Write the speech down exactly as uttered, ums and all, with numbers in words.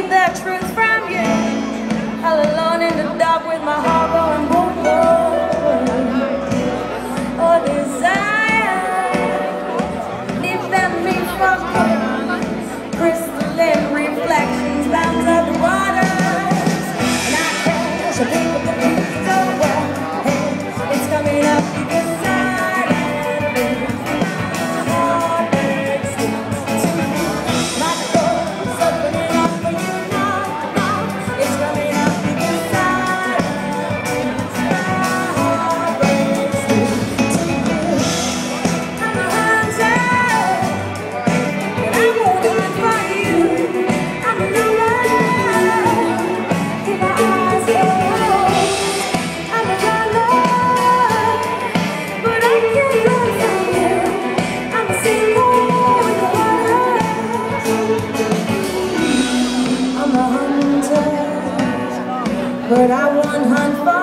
keep that truth from you. All alone in the dark with my heart going boom, boom. Oh, desire, defend me from crystalline reflections bound to the waters. And I can't show people the truth so well. Hey, it's coming up because I but I won't hunt for